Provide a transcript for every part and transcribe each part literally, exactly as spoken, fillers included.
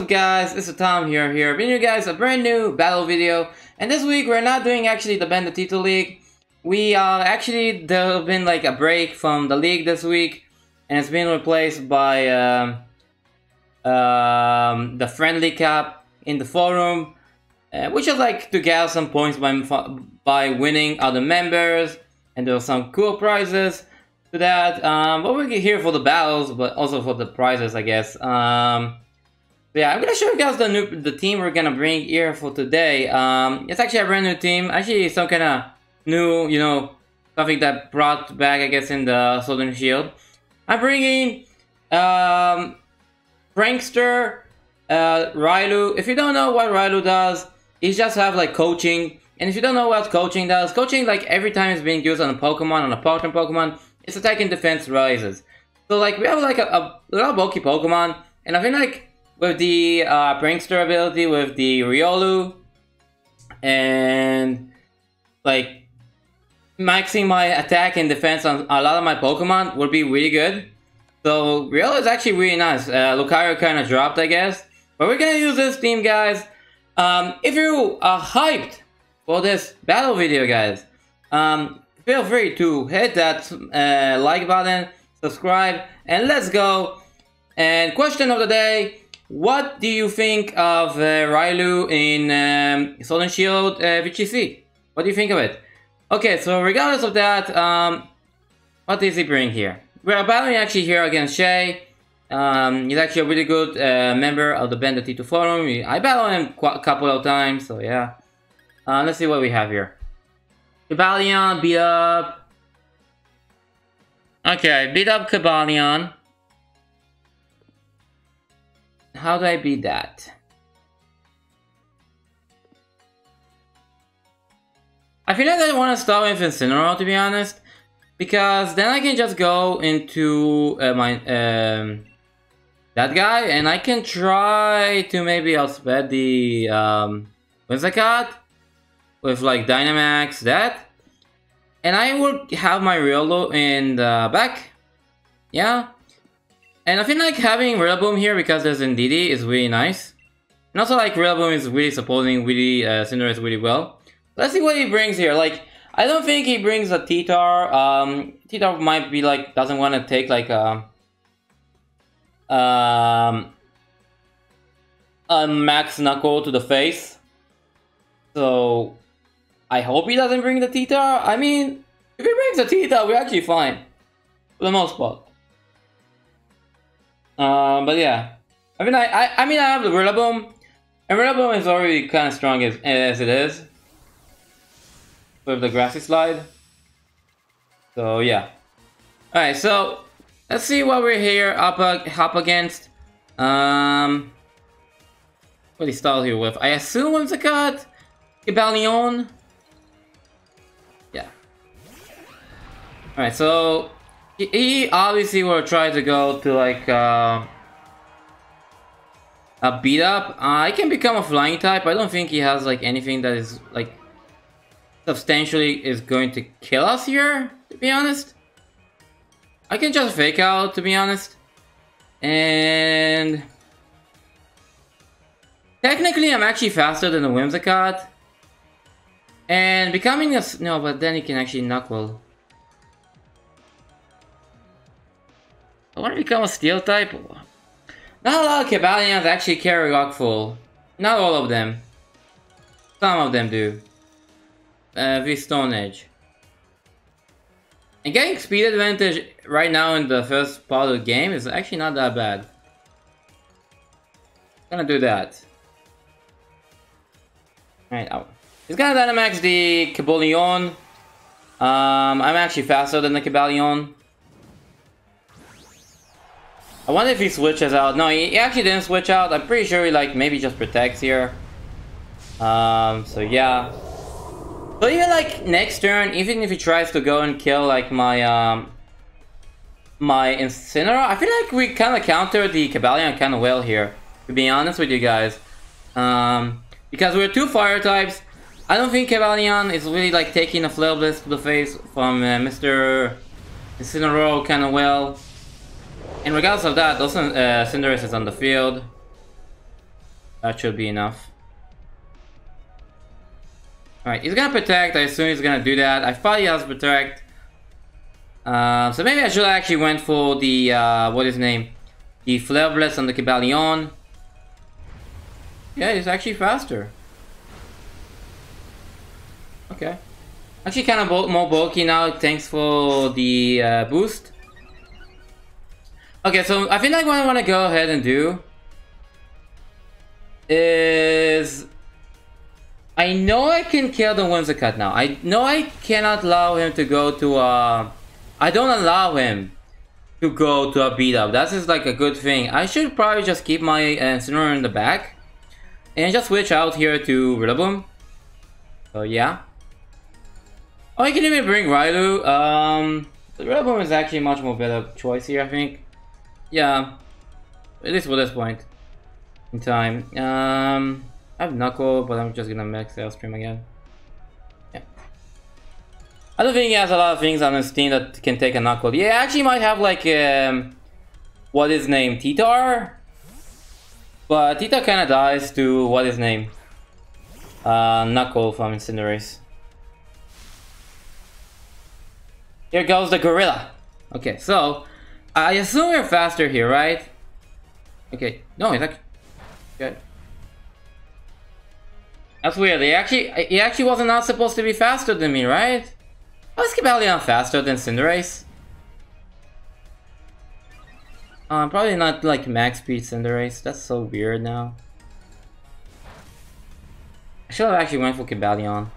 up guys, this is Tom here, here, bringing you guys a brand new battle video. And this week we're not doing actually the Banditito League. We uh, actually, there's been like a break from the league this week. And it's been replaced by um, um, the friendly cap in the forum. Uh, which is like to gather some points by, by winning other members. And there are some cool prizes to that. Um, but we're here for the battles, but also for the prizes, I guess. Um, yeah, I'm gonna show you guys the new the team we're gonna bring here for today. Um, it's actually a brand new team. Actually, some kind of new, you know, something that brought back, I guess, in the Sword and Shield. I'm bringing um, Prankster, uh, Railu. If you don't know what Railu does, he just have like coaching. And if you don't know what coaching does, coaching like every time it's being used on a Pokemon, on a partner Pokemon, its attack and defense rises. So like we have like a, a little bulky Pokemon, and I feel like with the uh, Prankster ability, with the Riolu, and like maxing my attack and defense on a lot of my Pokemon would be really good. So Riolu is actually really nice. Uh, Lucario kind of dropped, I guess, but we're gonna use this team, guys. Um, if you are hyped for this battle video, guys, um, feel free to hit that uh, like button, subscribe, and let's go. And question of the day: what do you think of uh, Railu in um, Sword and Shield uh, V G C? What do you think of it? Okay, so regardless of that, um, what does he bring here? We're battling actually here against Shay. Um, he's actually a really good uh, member of the Banditito forum. I battled him a couple of times, so yeah. Uh, let's see what we have here. Cobalion, beat up. Okay, beat up Cobalion. How do I beat that? I feel like I want to start with Incineroar, to be honest, because then I can just go into uh, my um, that guy, and I can try to maybe outsped the um, Whimsicott with like Dynamax, that, and I would have my Riolu in the back, yeah. And I feel like having Rillaboom here because there's Indeedee is really nice. And also like Rillaboom is really supporting really uh, Cinderace really well. Let's see what he brings here. Like, I don't think he brings a T-Tar. Um, T-Tar might be like, doesn't want to take like a, um, a Max Knuckle to the face. So, I hope he doesn't bring the T-Tar. I mean, if he brings a T-Tar, we're actually fine. For the most part. Um, but yeah, I mean, I, I, I mean, I have the Rillaboom, and Rillaboom is already kind of strong as, as it is with the Grassy Slide. So yeah. All right, so let's see what we're here up up against. Um, what do you start here with? I assume Whimsicott, Cobalion. Yeah. All right, so. He obviously will try to go to like uh, a beat up. Uh, I can become a flying type. I don't think he has like anything that is like substantially is going to kill us here, to be honest. I can just fake out, to be honest. And technically I'm actually faster than the Whimsicott. And becoming a... no, but then he can actually knuckle. I want to become a steel type. Not a lot of Cobalions actually carry Rock Full. Not all of them. Some of them do. Uh, with Stone Edge. And getting speed advantage right now in the first part of the game is actually not that bad. Gonna do that. Alright, out. He's gonna Dynamax the Cobalion. Um, I'm actually faster than the Cobalion. I wonder if he switches out. No, he actually didn't switch out. I'm pretty sure he like maybe just protects here. Um, so yeah. So even like next turn, even if he tries to go and kill like my um my Incineroar, I feel like we kind of counter the Cobalion kind of well here. To be honest with you guys, um, because we're two fire types. I don't think Cobalion is really like taking a Flare Blitz to the face from uh, Mister Incineroar kind of well. And regardless of that, also uh, Cinderace is on the field. That should be enough. Alright, he's gonna protect. I assume he's gonna do that. I thought he has protect. Uh, so maybe I should actually went for the, uh, what is his name? The Flare Blitz on the Kibalion. Yeah, he's actually faster. Okay. Actually kind of bul more bulky now, thanks for the uh, boost. Okay, so I think like what I want to go ahead and do is... I know I can kill the Whimsicott now. I know I cannot allow him to go to uh I don't allow him to go to a beat up. That is like a good thing. I should probably just keep my Incineroar in the back and just switch out here to Rillaboom. So yeah. Oh, I can even bring Railu. Um, the Rillaboom is actually a much more better choice here, I think. Yeah, at least for this point in time. Um, I have Knuckle, but I'm just gonna max Airstream again. Yeah. I don't think he has a lot of things on his team that can take a Knuckle. Yeah, actually might have like, um, what is his name? Titar? But Titar kinda dies to, what is his name? Uh, Knuckle from Cinderace. Here goes the Gorilla. Okay, so I assume you're faster here, right? Okay, no, he's actually good. That's weird. He actually, he actually wasn't not supposed to be faster than me, right? How is Kibalion faster than Cinderace? Uh, probably not like max speed Cinderace. That's so weird now. I should have actually went for Kibalion.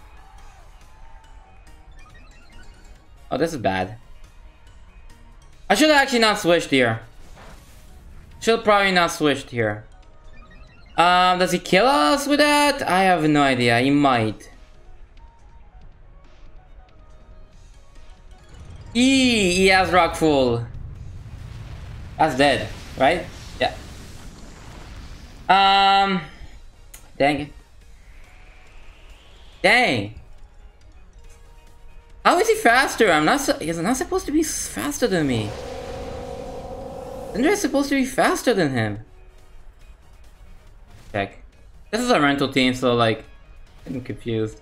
Oh, this is bad. I should have actually not switched here. Should probably not switched here. Um, does he kill us with that? I have no idea. He might. E, he has Rock Full. That's dead, right? Yeah. Um, dang it. Dang. How is he faster? I'm not. So, he's not supposed to be faster than me. Cinderace supposed to be faster than him. Check. This is a rental team, so like, I'm confused.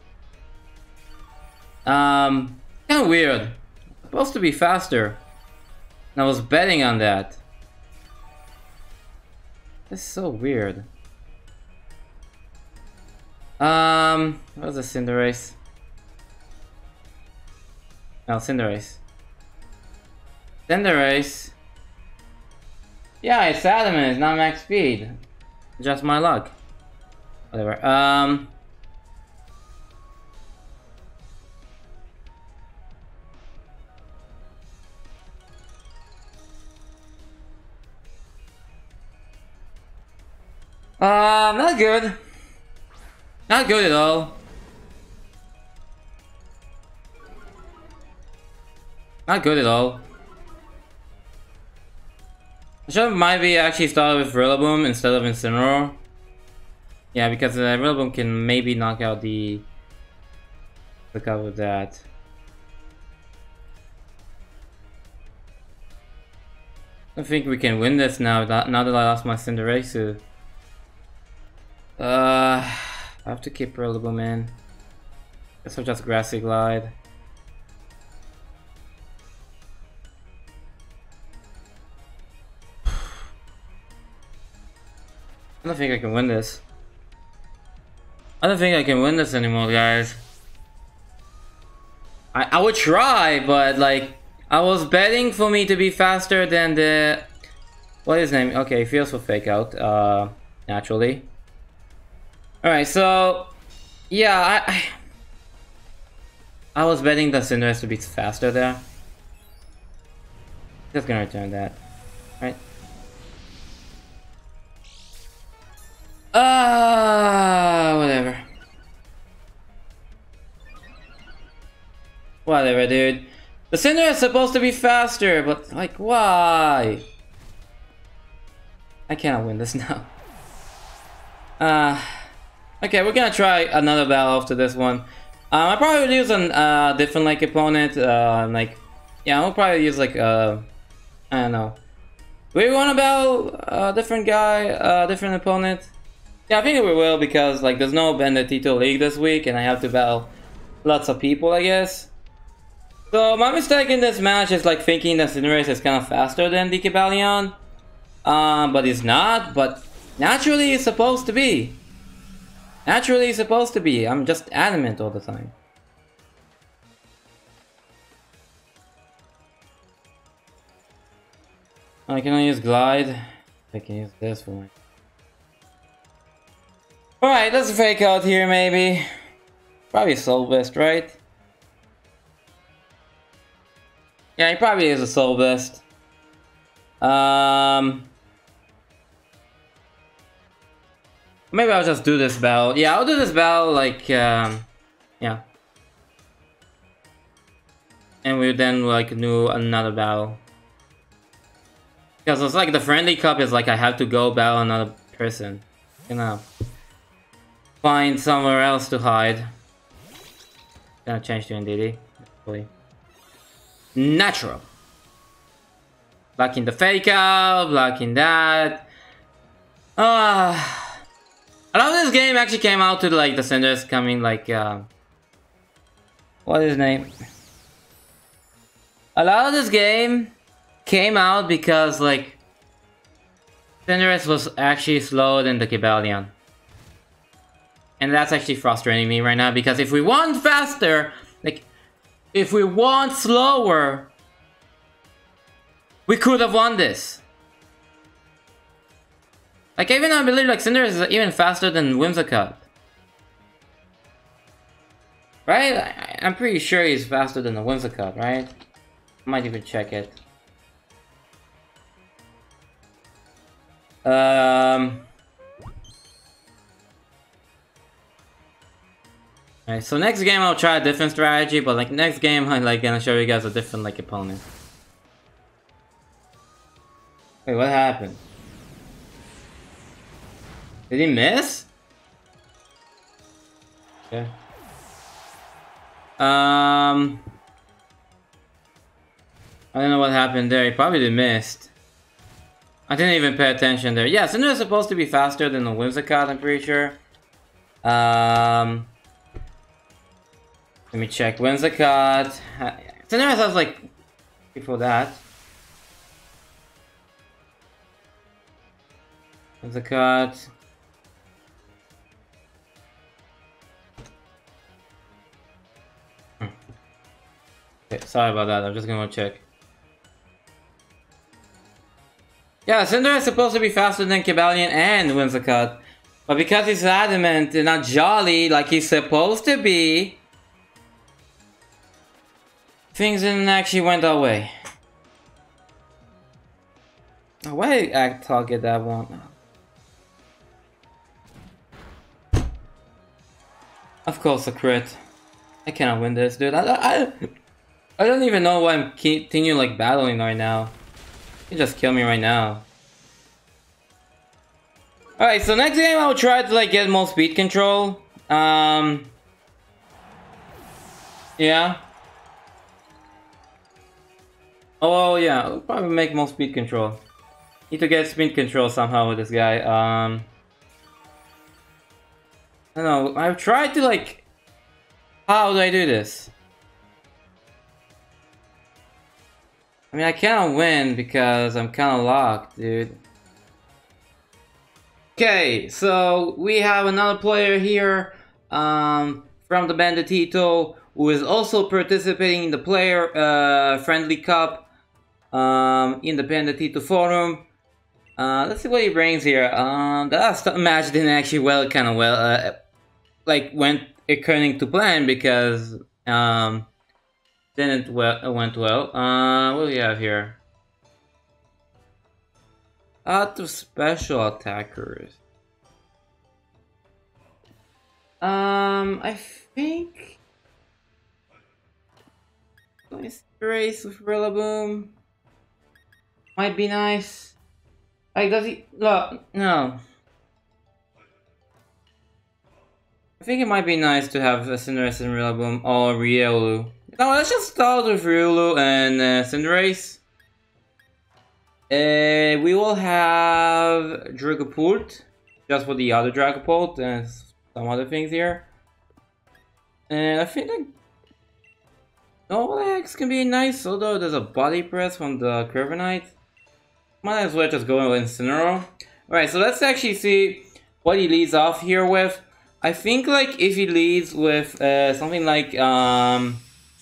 Um, kind of weird. Supposed to be faster. And I was betting on that. This is so weird. Um, what was the Cinderace? No, Cinderace. Cinderace. Yeah, it's adamant, it's not max speed. Just my luck. Whatever. Um. Uh, not good. Not good at all. Not good at all. I should might be actually started with Rillaboom instead of Incineroar. Yeah, because uh, Rillaboom can maybe knock out the the cover with that. I don't think we can win this now. That now that I lost my Cinderace. Uh, I have to keep Rillaboom in. Guess I'll just Grassy Glide. I don't think I can win this. I don't think I can win this anymore, guys. I, I would try, but like, I was betting for me to be faster than the... What is his name? Okay, Feels for Fake Out, uh, naturally. Alright, so... Yeah, I, I... I was betting that Cinderace to be faster there. Just gonna return that. Right? Ah, uh, whatever. Whatever, dude. The Cinder is supposed to be faster, but like, why? I cannot win this now. Uh, okay, we're gonna try another battle after this one. Um, I probably would use a uh, different like opponent. Uh, like, yeah, I'll probably use like uh, I don't know. Do we want to battle a different guy, a different opponent? Yeah, I think we will because like there's no Banditito League this week and I have to battle lots of people, I guess. So my mistake in this match is like thinking that Cinderace is kind of faster than Decibelion. Um, but he's not, but naturally he's supposed to be. Naturally he's supposed to be. I'm just adamant all the time. I can I use Glide? I can use this for me. Alright, let's fake out here maybe. Probably Soul Best, right? Yeah, he probably is a Soul Best. Um, maybe I'll just do this battle. Yeah, I'll do this battle like, um, yeah. And we then like do another battle. Because it's like the friendly cup is like I have to go battle another person. You know. Find somewhere else to hide. Gonna change to N D D. Hopefully. Natural. Blocking the fake out, blocking that. Ah. Uh, a lot of this game actually came out to like the Cinderace coming like uh, what is his name? A lot of this game came out because like Cinderace was actually slower than the Cibalion. And that's actually frustrating me right now because if we want faster, like if we want slower, we could have won this. Like even I believe like Cinderace is even faster than Whimsicott. Right? I I'm pretty sure he's faster than the Whimsicott, right? I might even check it. Um Alright, so next game I'll try a different strategy, but like next game I'm like gonna show you guys a different like opponent. Wait, what happened? Did he miss? Okay. Um I don't know what happened there. He probably missed. I didn't even pay attention there. Yeah, Cinder is supposed to be faster than the Whimsicott, I'm pretty sure. Um Let me check. Whimsicott. Cinderace has like before that. Whimsicott. Hmm. Okay, sorry about that. I'm just gonna check. Yeah, Cinderace is supposed to be faster than Cibalion and Whimsicott, but because he's adamant and not jolly like he's supposed to be, things didn't actually went that way. Oh, why did I target that one? Of course, a crit. I cannot win this, dude. I, I, I don't even know why I'm continuing like battling right now. You just kill me right now. Alright, so next game I'll try to like get more speed control. Um, yeah. Oh yeah, I'll probably make more speed control. Need to get speed control somehow with this guy. Um, I don't know. I've tried to like. How do I do this? I mean, I cannot win because I'm kind of locked, dude. Okay, so we have another player here um, from the Banditito who is also participating in the player uh, friendly cup um, in the Banditito forum. Uh, let's see what he brings here. Um, the last match didn't actually well, kind of well, uh, like went according to plan because um, didn't well went well. Uh, what do we have here? Out of special attackers. Um, I think nice race with Rillaboom might be nice. Like, does he? No, no. I think it might be nice to have a Cinderace and Rillaboom or Riolu. No, let's just start with Riolu and uh, Cinderace. Uh, we will have Dragapult, just for the other Dragapult and some other things here. And I think like Snorlax can be nice, although there's a body press from the Corviknight. Might as well just go with Incineroar. Alright, so let's actually see what he leads off here with. I think like if he leads with uh, something like um,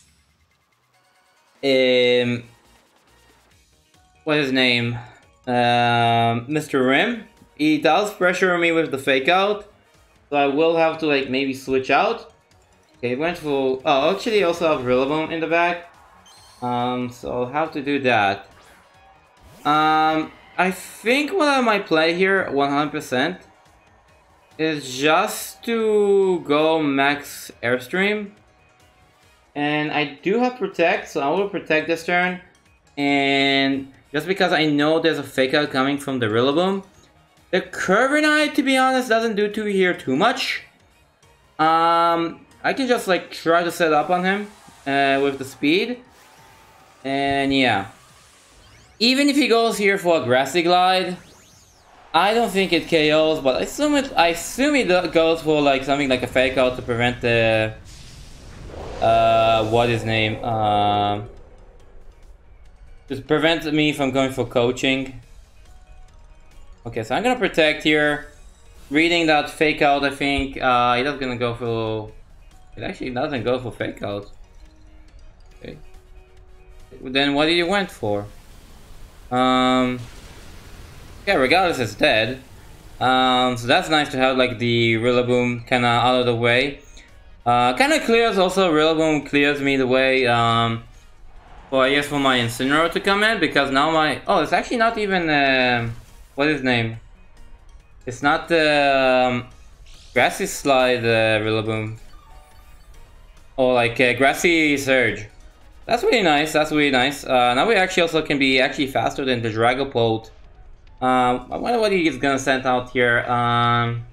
um what is his name? Um, Mister Rim. He does pressure me with the fake out. So I will have to like maybe switch out. Okay, went for oh actually I also have Rillaboom in the back. Um so I'll have to do that. Um I think what I might play here one hundred percent is just to go max Airstream. And I do have Protect, so I will Protect this turn. And just because I know there's a fake out coming from the Rillaboom. The Corviknight, to be honest, doesn't do too here too much. Um, I can just like try to set up on him uh, with the speed. And yeah. Even if he goes here for a Grassy Glide, I don't think it K Os, but I assume it. I assume he goes for like something like a fake out to prevent the uh, what is name? Um, just prevent me from going for coaching. Okay, so I'm gonna Protect here. Reading that fake out, I think uh, he doesn't gonna go for. It actually doesn't go for fake out. Okay. Then what did you went for? Um. Yeah, regardless, it's dead. Um, so that's nice to have like the Rillaboom kind of out of the way. Uh, kind of clears also. Rillaboom clears me the way. Um, for I guess for my Incineroar to come in, because now my oh, it's actually not even uh, what is his name? It's not the um, Grassy Slide uh, Rillaboom. Or like uh, Grassy Surge. That's really nice. That's really nice. Uh, now we actually also can be actually faster than the Dragapult. Um, I wonder what he's gonna send out here. Um,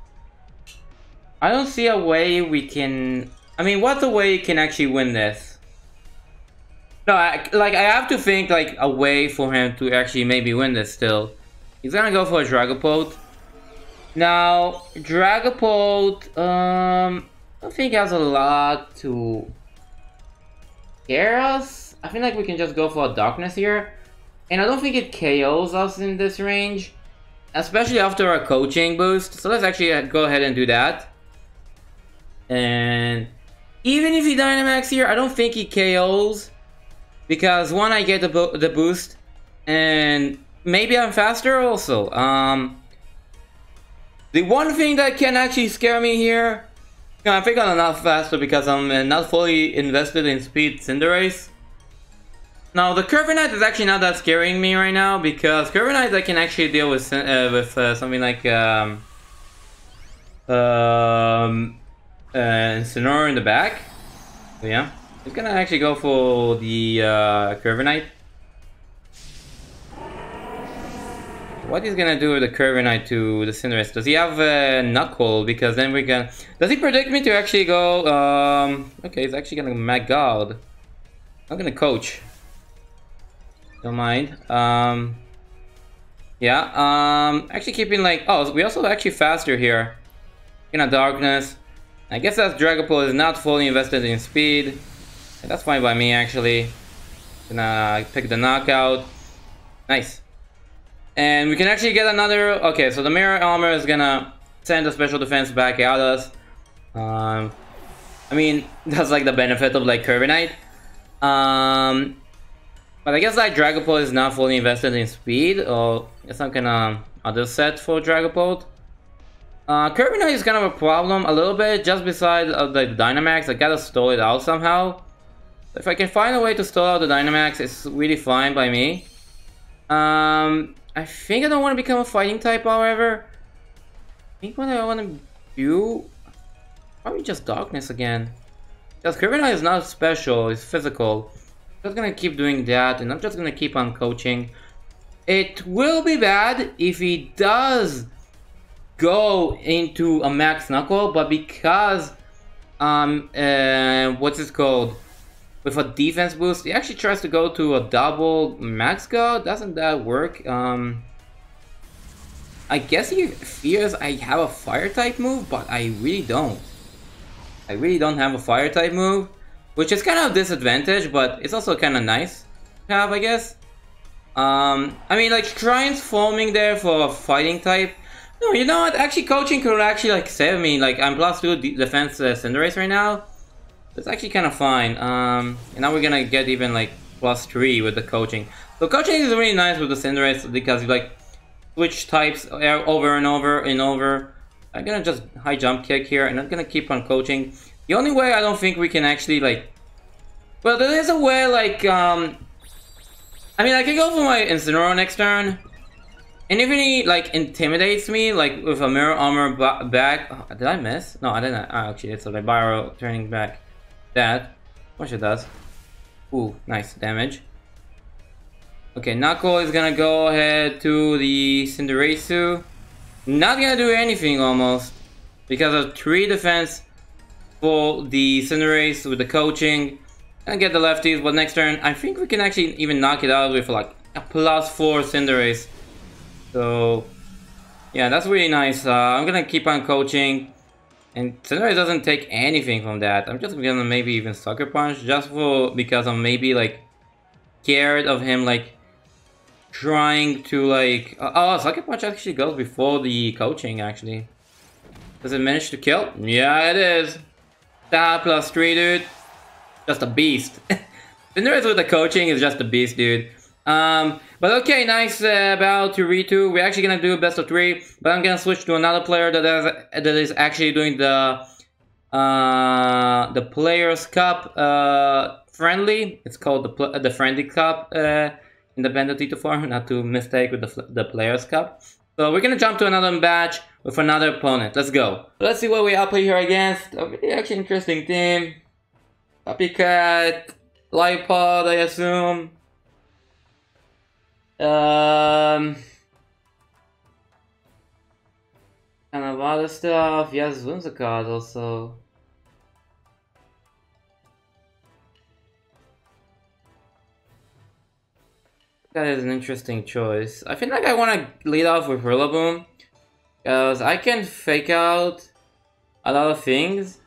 I don't see a way we can. I mean, what's a way you can actually win this? No, I, like I have to think like a way for him to actually maybe win this. Still, he's gonna go for a Dragapult. Now, Dragapult, um, I don't think has a lot to scare us. I feel like we can just go for a Darkness here. And I don't think it K Os us in this range, especially after our coaching boost. So let's actually go ahead and do that. And even if he Dynamax here, I don't think he K Os. Because one, I get the, bo the boost. And maybe I'm faster also. Um, the one thing that can actually scare me here, you know, I think I'm not faster because I'm not fully invested in Speed Cinderace. Now the Corviknight is actually not that scaring me right now, because Corviknight I can actually deal with uh, with uh, something like um, um, uh, Incineroar in the back. So yeah, he's gonna actually go for the uh, Corviknight. What he's gonna do with the Corviknight to the Cinderace? Does he have a uh, Knuckle? Because then we can. Does he predict me to actually go? Um, okay, he's actually gonna Mad Guard. I'm gonna Coach. Don't mind. Um, yeah. Um, actually keeping like oh, we also actually faster here. In a Darkness. I guess that Dragapult is not fully invested in speed. And that's fine by me actually. Gonna pick the knockout. Nice. And we can actually get another. Okay, so the Mirror Armor is gonna send the special defense back at us. Um, I mean that's like the benefit of like Corviknight. Um. But I guess like Dragapult is not fully invested in speed, or some kind of other set for Dragapult. Uh, Corviknight is kind of a problem a little bit, just beside uh, the Dynamax. I gotta stall it out somehow. If I can find a way to stall out the Dynamax, it's really fine by me. Um, I think I don't want to become a fighting type, however. I think what I want to do, probably just Darkness again. Because Corviknight is not special, it's physical. I'm just gonna keep doing that, and I'm just gonna keep on coaching. It will be bad if he does go into a max Knuckle, but because um uh, what's it called, with a defense boost, he actually tries to go to a double max Guard. Doesn't that work? Um, I guess he fears I have a fire type move, but I really don't. I really don't have a fire type move, which is kind of a disadvantage, but it's also kind of nice to have, I guess. Um, I mean, like, Shrine's foaming there for a fighting type. No, you know what? Actually, coaching could actually, like, save me. Like, I'm plus two defense uh, Cinderace right now. It's actually kind of fine. Um, and now we're gonna get even, like, plus three with the coaching. So coaching is really nice with the Cinderace because you, like, switch types over and over and over. I'm gonna just high jump kick here, and I'm gonna keep on coaching. The only way I don't think we can actually, like... Well, there is a way, like, um... I mean, I can go for my Incineroar next turn. And if he, like, intimidates me, like, with a Mirror Armor ba back... Oh, did I miss? No, I didn't. Oh, actually, it's a Libaro turning back. That. Which it does. Ooh, nice damage. Okay, Knuckle is gonna go ahead to the Cinderace. Not gonna do anything, almost. Because of three defense for the Cinderace with the coaching. And get the lefties, but next turn, I think we can actually even knock it out with like a plus four Cinderace. So, yeah, that's really nice. Uh, I'm gonna keep on coaching. And Cinderace doesn't take anything from that. I'm just gonna maybe even Sucker Punch, just for, because I'm maybe like scared of him like trying to like... Uh, oh, Sucker Punch actually goes before the coaching actually. Does it manage to kill? Yeah, it is. That plus three, dude. Just a beast. Cinderace with the coaching is just a beast, dude. Um, but okay, nice uh, battle to Ritu. We're actually gonna do a best of three, but I'm gonna switch to another player that has, that is actually doing the uh, the Players Cup uh, friendly. It's called the the Friendly Cup uh, in the Banditito form, not to mistake with the the Players Cup. So we're gonna jump to another match with another opponent. Let's go. Let's see what we outplay here against. A really actually interesting team. Copycat, Lipod, I assume. Um, kind of other stuff. Yes, Whimsicott also. That is an interesting choice. I feel like I want to lead off with Rillaboom, because I can fake out a lot of things.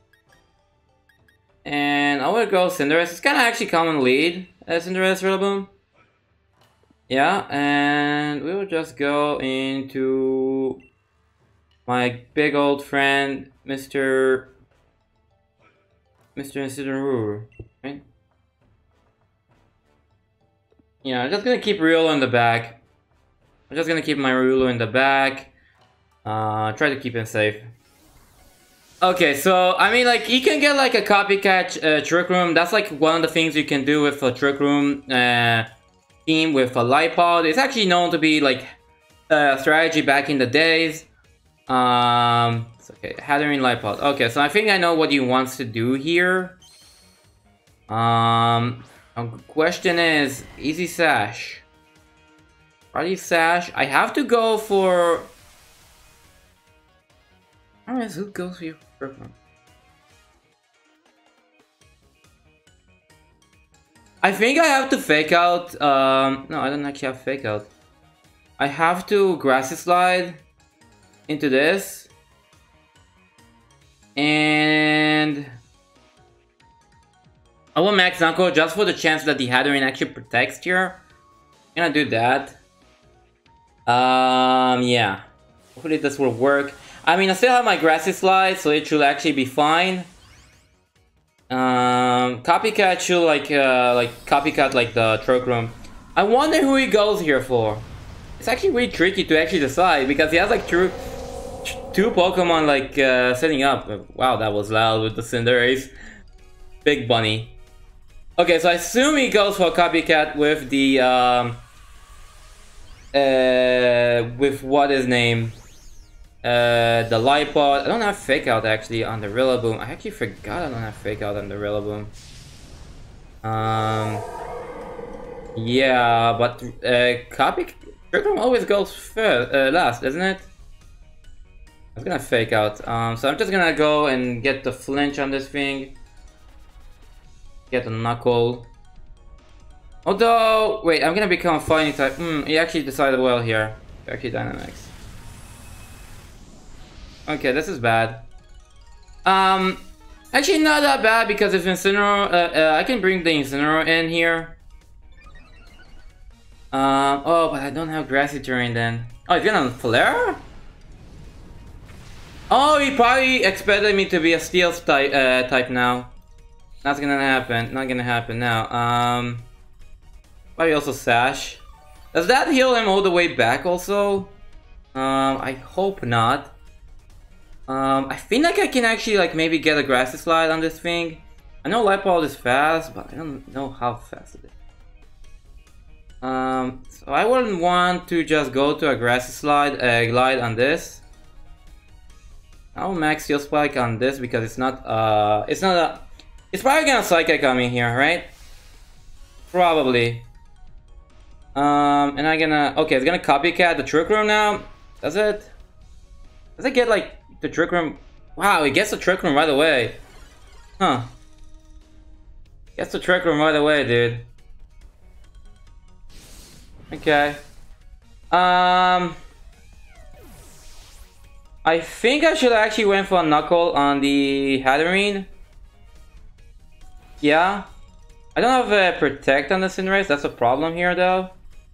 And I would go Cinderace. It's kind of actually common lead as Cinderace Rillaboom. Yeah, and we will just go into my big old friend, Mister Mister Incineroar, right? Yeah, I'm just gonna keep Riolu in the back. I'm just gonna keep my Riolu in the back. Uh, try to keep him safe. Okay, so, I mean, like, you can get, like, a copycat uh, Trick Room. That's, like, one of the things you can do with a Trick Room uh, team with a Lipod. It's actually known to be, like, a strategy back in the days. Um, it's okay, Hatterene Lipod. Okay, so I think I know what he wants to do here. Um, the question is, Easy Sash. Party Sash. I have to go for... Alright, who goes for you? I think I have to fake out. Um, no, I don't actually have fake out. I have to Grassy Slide into this, and I will Max Knuckle just for the chance that the Hatterene actually protects here. I'm gonna do that. Um, yeah. Hopefully this will work. I mean, I still have my Grassy Slide, so it should actually be fine. Um, Copycat should like, uh, like copycat like the Trick Room. I wonder who he goes here for. It's actually really tricky to actually decide because he has like two, two Pokemon like uh, setting up. Wow, that was loud with the Cinderace. Big Bunny. Okay, so I assume he goes for Copycat with the um, uh, with what is name. Uh, the Lipod. I don't have Fake Out actually on the Rillaboom. I actually forgot I don't have Fake Out on the Rillaboom. Um, yeah, but uh, Copy Trick Room always goes first, uh, last, isn't it? I'm gonna Fake Out. Um, so I'm just gonna go and get the flinch on this thing. Get the Knuckle. Although, wait, I'm gonna become a fighting type. Hmm, he actually decided well here. Actually, Dynamax. Okay, this is bad. Um, actually not that bad because if Incineroar, uh, uh, I can bring the Incineroar in here. Um, oh, but I don't have Grassy Terrain then. Oh, he's gonna Flare? Oh, he probably expected me to be a Steel type, uh, type now. That's gonna happen. Not gonna happen now. Um, probably also Sash. Does that heal him all the way back also? Um, I hope not. Um, I feel like I can actually like maybe get a Grassy Slide on this thing. I know Light Ball is fast, but I don't know how fast it is. Um, so I wouldn't want to just go to a Grassy Slide, uh, Glide on this. I'll max Steel Spike on this because it's not, uh, it's not a, it's probably gonna Psychic on me here, right? Probably. Um, and I'm gonna, okay, it's gonna Copycat the Trick Room now. Does it? Does it get like the Trick Room? Wow, it gets the Trick Room right away. Huh. Gets the Trick Room right away, dude. Okay. Um, I think I should actually went for a Knuckle on the Hatterene. Yeah. I don't have a Protect on the Cinderace. That's a problem here, though.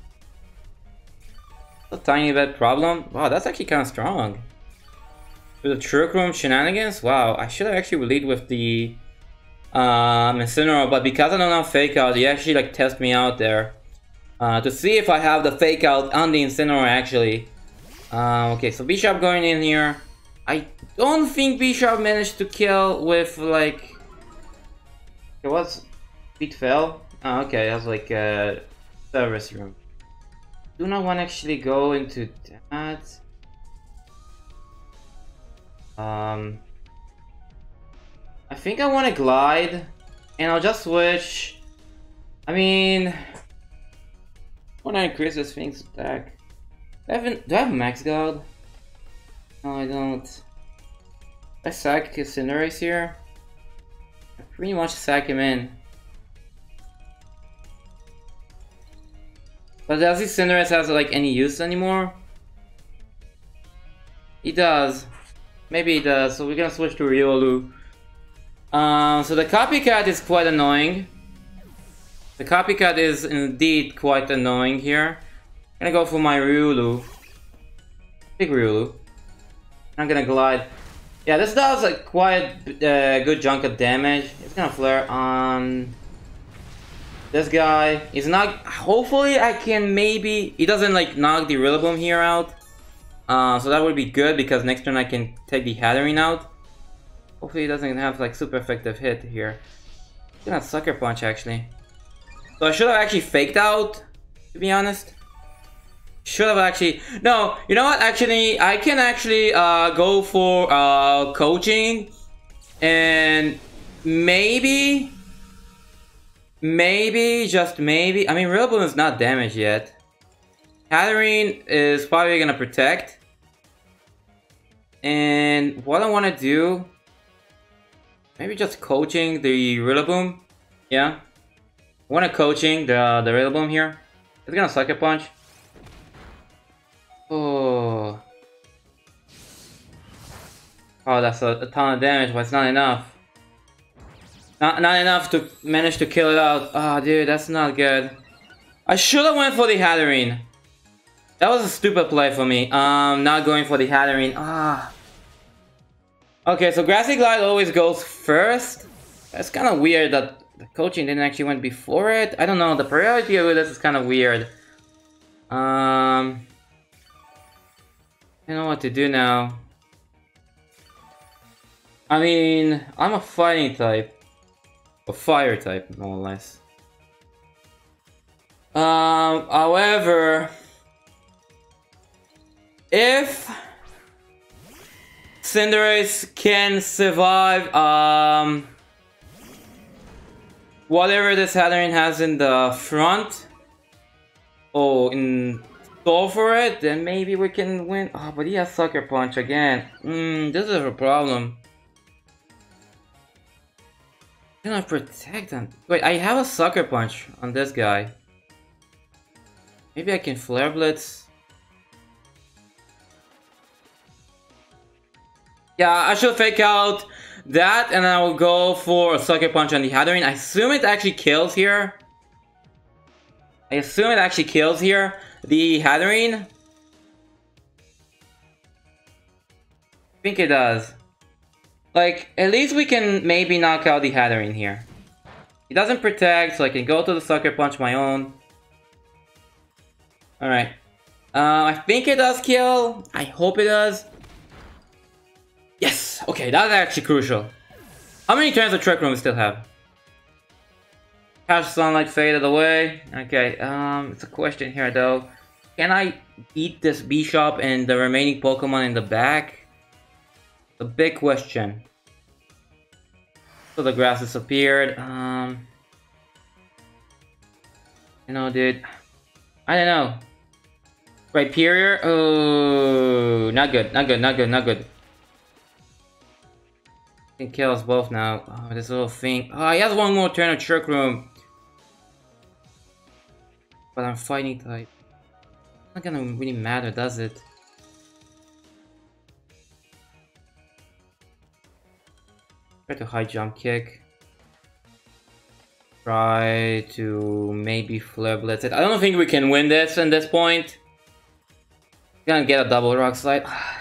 A tiny bit problem. Wow, that's actually kind of strong. With the Trick Room shenanigans. Wow, I should have actually lead with the um, Incineroar, but because I don't have Fake Out, he actually like test me out there. Uh, to see if I have the Fake Out on the Incineroar actually. Uh, okay, so Bishop going in here. I don't think Bishop managed to kill with like... It was... Beat fell? Oh, okay, that's like a service room. Do not want to actually go into that. Um... I think I want to Glide. And I'll just switch... I mean... I want to increase this thing's attack. Do I have, do I have Max Guard? No, I don't. I sack Cinderace here. I pretty much sack him in. But does this Cinderace have like any use anymore? He does. Maybe he does. So we're gonna switch to Riolu. Um, so the Copycat is quite annoying. The Copycat is indeed quite annoying here. I'm gonna go for my Riolu. Big Riolu. I'm gonna Glide. Yeah, this does a quite uh, good chunk of damage. It's gonna Flare on this guy. He's not. Hopefully, I can maybe. He doesn't like knock the Rillaboom here out. Uh, so that would be good because next turn I can take the Hatterene out. Hopefully, he doesn't have like super effective hit here. He's gonna Sucker Punch actually. So I should have actually faked out, to be honest. Should have actually... No, you know what? Actually, I can actually uh, go for uh, coaching. And maybe... Maybe, just maybe... I mean, Rillaboom is not damaged yet. Hatterene is probably going to protect. And what I want to do... Maybe just coaching the Rillaboom. Yeah. I want to coaching the, the Rillaboom here. It's going to Sucker Punch. Oh. Oh, that's a, a ton of damage, but it's not enough. Not, not enough to manage to kill it out. Oh, dude, that's not good. I should have went for the Hatterene. That was a stupid play for me. Um, not going for the Hatterene. Ah. Okay, so Grassy Glide always goes first. That's kind of weird that the coaching didn't actually went before it. I don't know. The priority of this is kind of weird. Um, I don't know what to do now. I mean, I'm a fighting type, a fire type, more or less. Um, however, if Cinderace can survive, um. whatever this Hatterene has in the front, oh, in store for it, then maybe we can win. Oh, but he has Sucker Punch again. Hmm, this is a problem. Can I protect him? Wait, I have a Sucker Punch on this guy. Maybe I can Flare Blitz. Yeah, I should fake out that, and I will go for a Sucker Punch on the Hatterene. I assume it actually kills here. I assume it actually kills here. The Hatterene. I think it does. Like, at least we can maybe knock out the Hatterene here. He doesn't protect, so I can go to the Sucker Punch my own. Alright. Uh, I think it does kill. I hope it does. Yes! Okay, that's actually crucial. How many turns of Trick Room we still have? Cash Sunlight faded away. Okay, um, it's a question here though. Can I beat this Bishop and the remaining Pokemon in the back? The big question. So the grass disappeared. Um, you know, dude. I don't know. Rhyperior? Oh, not good, not good, not good, not good. Can kill us both now. Oh, this little thing. Oh, he has one more turn of Trick Room. But I'm fighting type. Not gonna really matter, does it? Try to high jump kick. Try to maybe flare blitz it. I don't think we can win this at this point. Gonna get a double rock slide.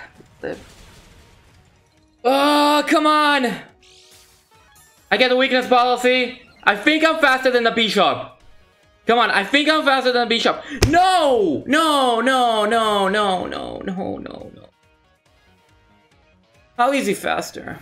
Oh, come on! I get a weakness policy. I think I'm faster than the Bishop. Come on, I think I'm faster than the Bishop. No! No, no, no, no, no, no, no, no. How is he faster?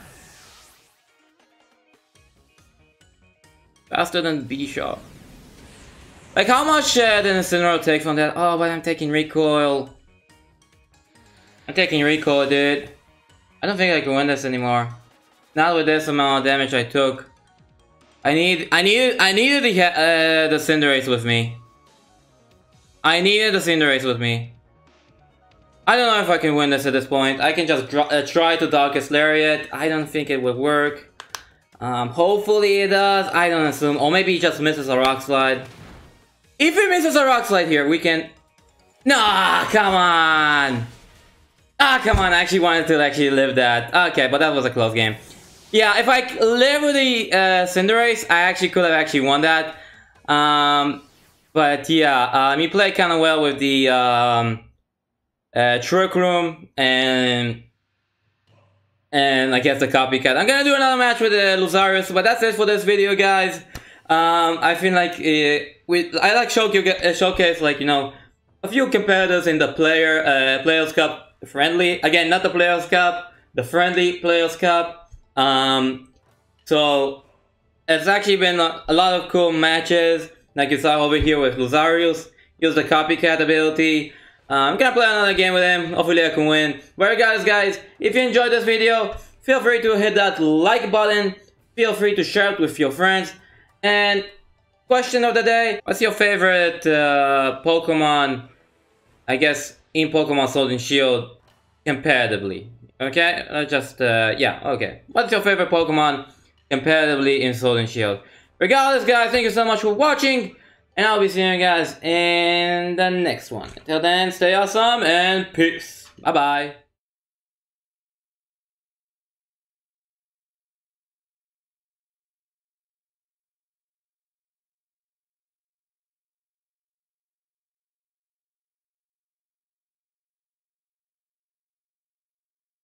Faster than Bishop. Like, how much uh, did Incineroar take from that? Oh, but I'm taking recoil. I'm taking recoil, dude. I don't think I can win this anymore. Not with this amount of damage I took. I need, I needed, I needed the uh, the Cinderace with me. I needed the Cinderace with me. I don't know if I can win this at this point. I can just uh, try to Darkest Lariat. I don't think it would work. Um, hopefully it does. I don't assume, or maybe he just misses a Rock Slide. If he misses a Rock Slide here, we can. Nah, come on. Ah, come on, I actually wanted to actually live that. Okay, but that was a close game. Yeah, if I live with the uh, Cinderace, I actually could have actually won that. Um, but yeah, um, he played kind of well with the um, uh, Trick Room and and I guess the Copycat. I'm gonna do another match with uh, Luzarius, but that's it for this video, guys. Um, I feel like uh, we I like showcase, uh, showcase like you know a few competitors in the player uh, Players Cup. Friendly again, not the Players Cup, the friendly Players Cup. Um, so it's actually been a, a lot of cool matches, like you saw over here with Luzarius. Use the Copycat ability. Uh, I'm gonna play another game with him. Hopefully I can win. But regardless, guys, if you enjoyed this video, feel free to hit that like button. Feel free to share it with your friends. And question of the day: what's your favorite uh, Pokemon? I guess. In Pokemon Sword and Shield, comparatively. Okay, uh, just uh, yeah. Okay, what's your favorite Pokemon comparatively in Sword and Shield? Regardless, guys, thank you so much for watching, and I'll be seeing you guys in the next one. Until then, stay awesome and peace. Bye bye.